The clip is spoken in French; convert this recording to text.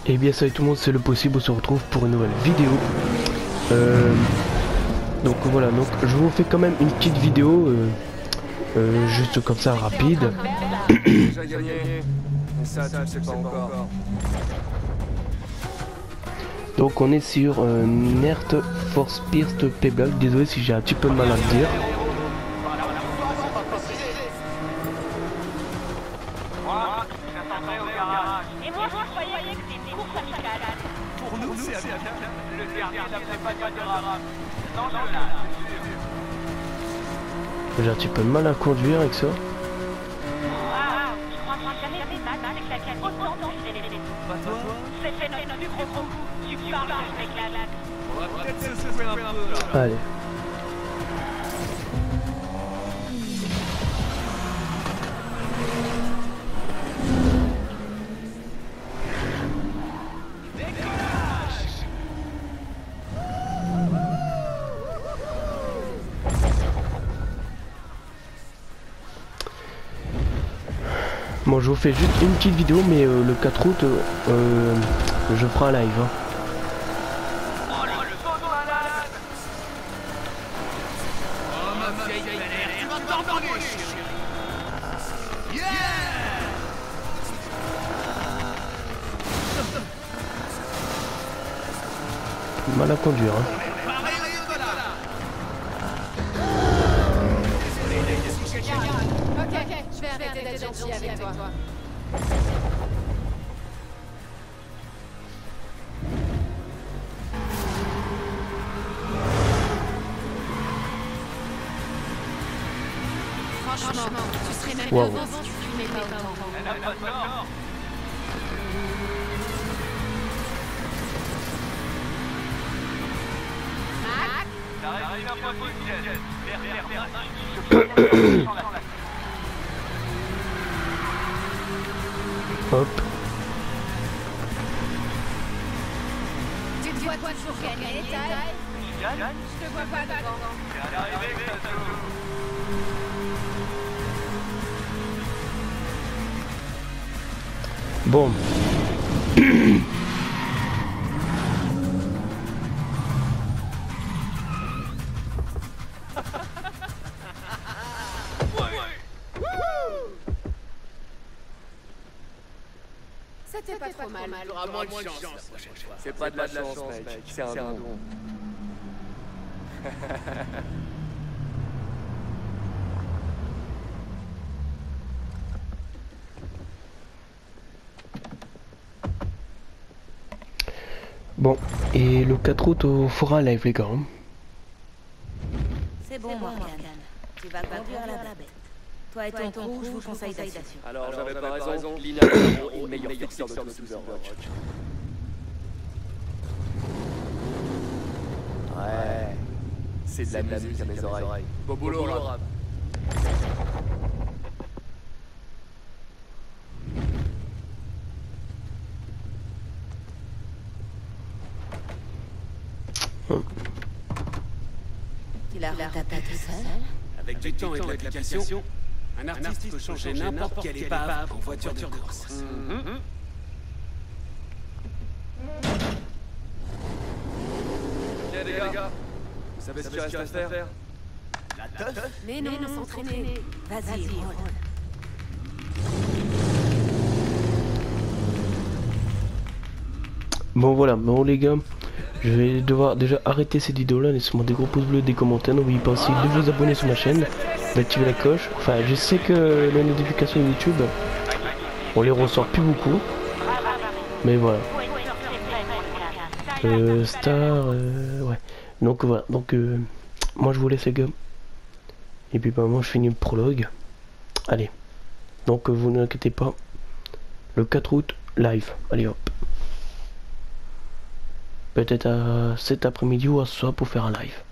Et bien salut tout le monde, c'est le possible, on se retrouve pour une nouvelle vidéo. Donc voilà, donc je vous fais quand même une petite vidéo, juste comme ça rapide. Donc on est sur Nert Force Pierced Pebble, désolé si j'ai un petit peu de mal à le dire. Et moi, je croyais que c'était une course amicale. Pour nous, c'est amical. Le dernier n'appelait pas de drame. Dans le là, J'ai un petit peu de mal à conduire avec ça. ah, je crois jamais fait mal avec laquelle autant d'enchaîner. Pas toi? C'est notre plus gros coup. Tu parles avec la latte. On va peut-être se secouer un peu. Allez. Bon, je vous fais juste une petite vidéo, mais le 4 août, je ferai un live. Hein. Mal à conduire. Hein. Ok, je vais arrêter d'être gentil avec toi. Franchement, tu serais même Wow. devant si tu fumais pas autant. Elle a pas tort. Mac, T'arrives un peu Hop. tu te vois toujours gagner les tailles? Je te vois pas devant. Bon. C'était pas trop mal. C'est pas de la chance, mec. C'est un don. Bon. Et le 4 août, on fera un live, les gars. Hein. C'est bon, Morgane. Tu vas conduire la babette. Toi et ton crew, je vous conseille d'assurer. Alors, j'avais pas raison. Lina est le meilleur fixeur de tous Overwatch. Ouais. C'est de la musique à mes oreilles. Beau boulot, Rab. Tu l'as retapé tout seul? Avec du temps et de l'application, un artiste peut changer n'importe quelle épave en voiture de course. Tiens, les gars. Vous savez ce qu'il reste à faire? La teuf? Mais non, s'entraîner. Vas-y, roule. Bon, voilà. Bon, les gars. Je vais devoir déjà arrêter cette vidéo là, laissez-moi des gros pouces bleus, des commentaires, n'oubliez pas aussi de vous abonner sur ma chaîne, d'activer la cloche. Enfin, je sais que les notifications YouTube, on les ressort plus beaucoup, mais voilà. Ouais. Donc voilà, donc moi je vous laisse les gars. Et puis bah, moi je finis le prologue. Allez, donc vous n'inquiétez pas, le 4 août, live, allez hop. Peut-être à cet après-midi ou à ce soir pour faire un live.